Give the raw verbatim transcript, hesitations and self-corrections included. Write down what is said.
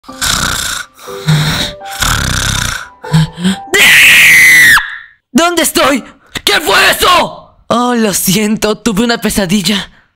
¿Dónde estoy? ¿Qué fue eso? Oh, lo siento, tuve una pesadilla.